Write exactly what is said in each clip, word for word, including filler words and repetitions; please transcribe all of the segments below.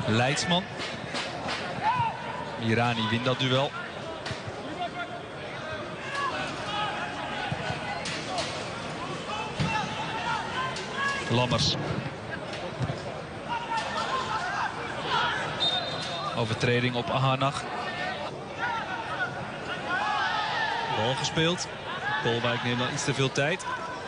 Leidsman. Mirani wint dat duel. Lammers. Overtreding op Ahanag. Bal gespeeld. Kolwijk neemt dan iets te veel tijd.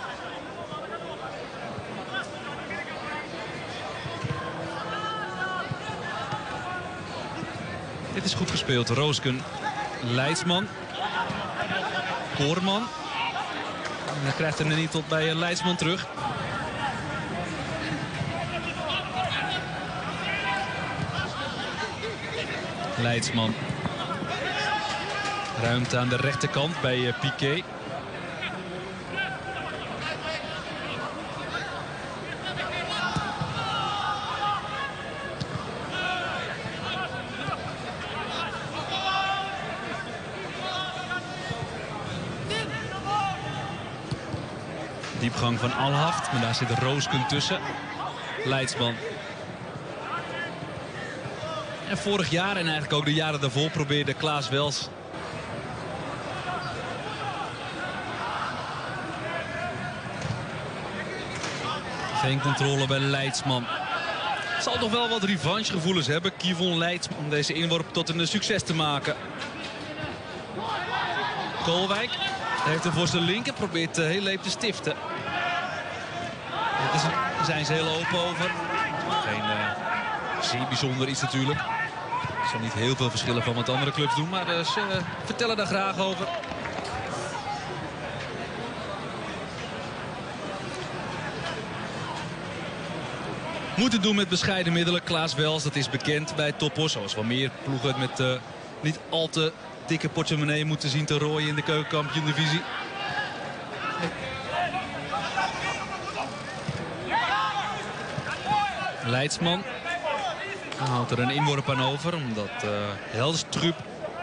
Dit is goed gespeeld. Roosken. Leidsman. Koorman. En hij krijgt hem er niet tot bij Leidsman terug. Leidsman. Ruimte aan de rechterkant bij uh, Piqué. Diepgang van Alhaft, maar daar zit Roosken tussen. Leidsman. En vorig jaar en eigenlijk ook de jaren daarvoor probeerde Klaas Wels geen controle bij Leidsman. Zal toch wel wat revanchegevoelens hebben, Kivon Leidsman, om deze inworp tot een succes te maken. Kolwijk heeft hem voor zijn linker, probeert heel leep te stiften. Daar zijn ze heel open over. Geen uh, zeer bijzonder iets natuurlijk. Er zal niet heel veel verschillen van wat andere clubs doen, maar uh, ze uh, vertellen daar graag over. Moet het doen met bescheiden middelen. Klaas Wels, dat is bekend bij toppers. Zoals wel meer ploegen het met uh, niet al te dikke portemonnee moeten zien te rooien in de keukenkampioen-divisie. Leidsman houdt er een inworp aan over, omdat uh, Helstrup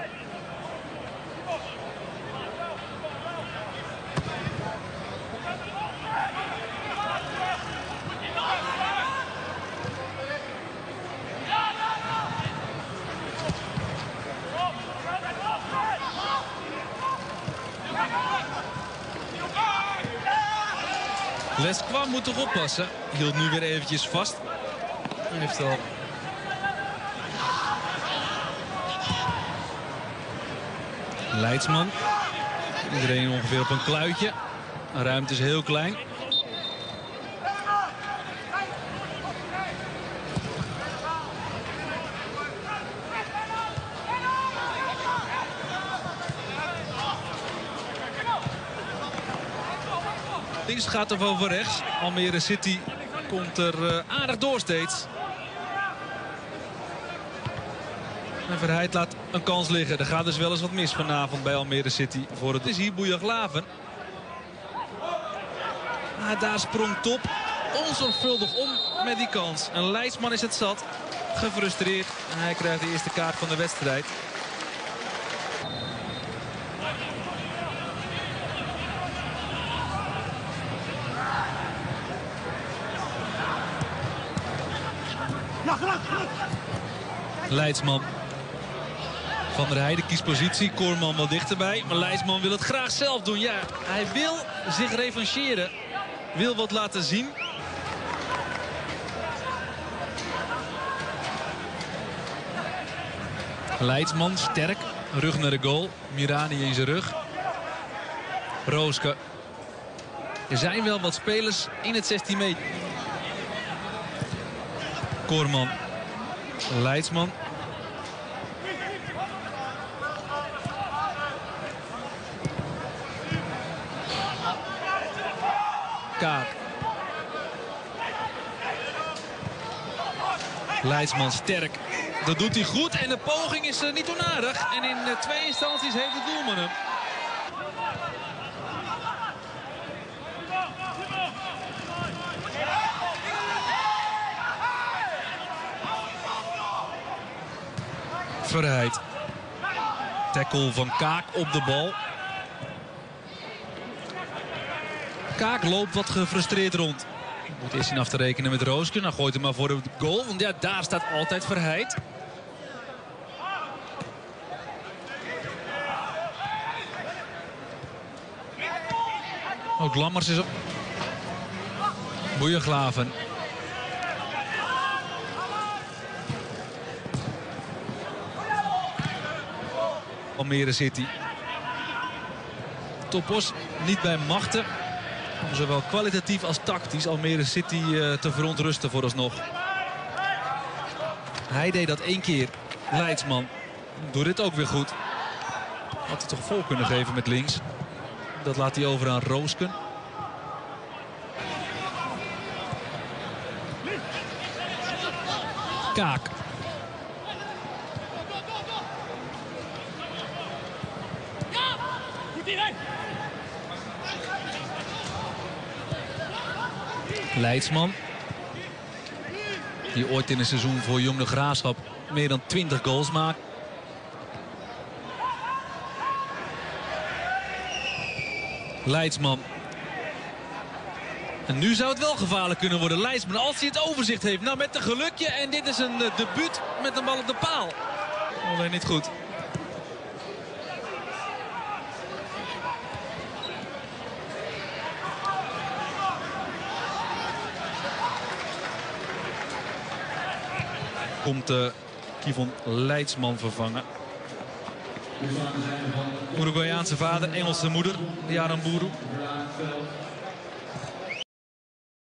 Lesqua moet toch oppassen. Hield nu weer eventjes vast. Hij heeft al Leidsman. Iedereen ongeveer op een kluitje. De ruimte is heel klein. Links gaat er over rechts. Almere City komt er uh, aardig door steeds. En Verheid laat een kans liggen. Er gaat dus wel eens wat mis vanavond bij Almere City. Voor het is hier Bouyaglaven. Ah, daar sprong Top onzorgvuldig om met die kans. En Leidsman is het zat. Gefrustreerd. En hij krijgt de eerste kaart van de wedstrijd. Leidsman. Van der Heijden kiest positie. Koorman wel dichterbij. Maar Leidsman wil het graag zelf doen. Ja, hij wil zich revancheren. Wil wat laten zien. Leidsman sterk. Rug naar de goal. Mirani in zijn rug. Rooske. Er zijn wel wat spelers in het zestien meter. Koorman. Leidsman. Kaak. Leidsman sterk. Dat doet hij goed en de poging is uh, niet onaardig. En in uh, twee instanties heeft de doelman hem. Verheid. Tackle van Kaak op de bal. Kaak loopt wat gefrustreerd rond. Moet eerst zien af te rekenen met Roosken. Dan gooit hem maar voor de goal. Want ja, daar staat altijd Verheid. Ook Lammers is op. Boeienglaven. Almere City. Topos niet bij machten. Om zowel kwalitatief als tactisch Almere City uh, te verontrusten vooralsnog. Hij deed dat één keer. Leidsman doet dit ook weer goed. Had hij toch vol kunnen geven met links. Dat laat hij over aan Roosken. Kaak. Leidsman. Die ooit in een seizoen voor Jong de Graafschap meer dan twintig goals maakt. Leidsman. En nu zou het wel gevaarlijk kunnen worden. Leidsman, als hij het overzicht heeft. Nou, met een gelukje. En dit is een uh, debuut met een bal op de paal. Alleen niet goed. Komt uh, Kivon Leidsman vervangen. Uruguayaanse vader, Engelse moeder, Yaran Buru.